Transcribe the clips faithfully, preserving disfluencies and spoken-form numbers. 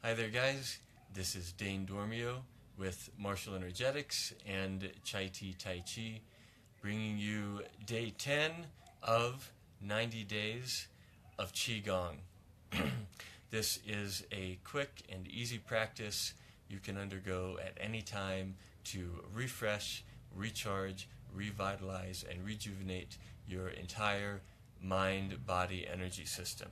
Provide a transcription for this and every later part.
Hi there, guys. This is Dane Dormio with Martial Energetics and Chai Tea Tai Chi, bringing you day ten of ninety days of Qigong. This is a quick and easy practice you can undergo at any time to refresh, recharge, revitalize, and rejuvenate your entire mind-body energy system.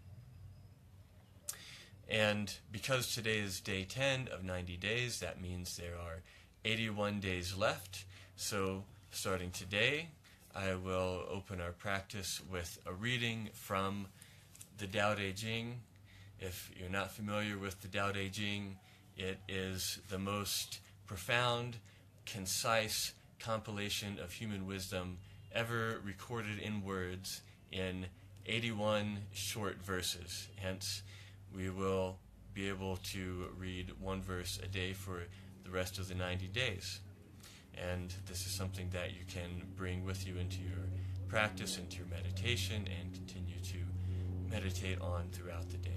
And because today is day ten of ninety days, that means there are eighty-one days left. So starting today, I will open our practice with a reading from the Tao Te Ching. If you're not familiar with the Tao Te Ching, it is the most profound, concise compilation of human wisdom ever recorded in words in eighty-one short verses. Hence, we will be able to read one verse a day for the rest of the ninety days. And this is something that you can bring with you into your practice, into your meditation, and continue to meditate on throughout the day.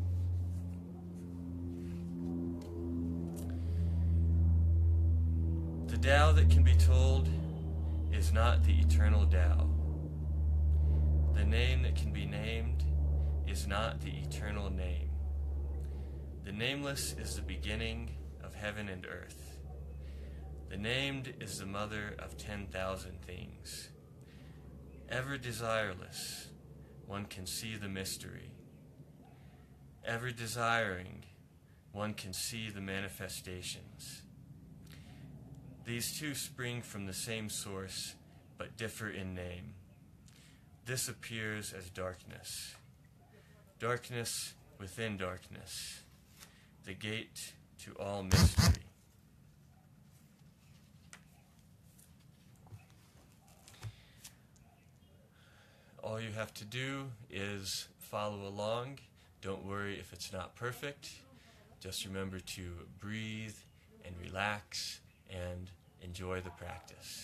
The Tao that can be told is not the eternal Tao. The name that can be named is not the eternal name. The nameless is the beginning of heaven and earth. The named is the mother of ten thousand things. Ever desireless, one can see the mystery. Ever desiring, one can see the manifestations. These two spring from the same source, but differ in name. This appears as darkness. Darkness within darkness. The gate to all mystery. All you have to do is follow along. Don't worry if it's not perfect. Just remember to breathe and relax and enjoy the practice.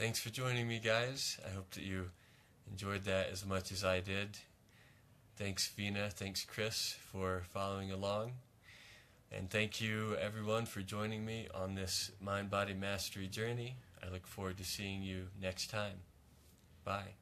thanks for joining me, guys. I hope that you enjoyed that as much as I did. Thanks, Vina. Thanks, Chris, for following along. And thank you, everyone, for joining me on this mind-body mastery journey. I look forward to seeing you next time. Bye.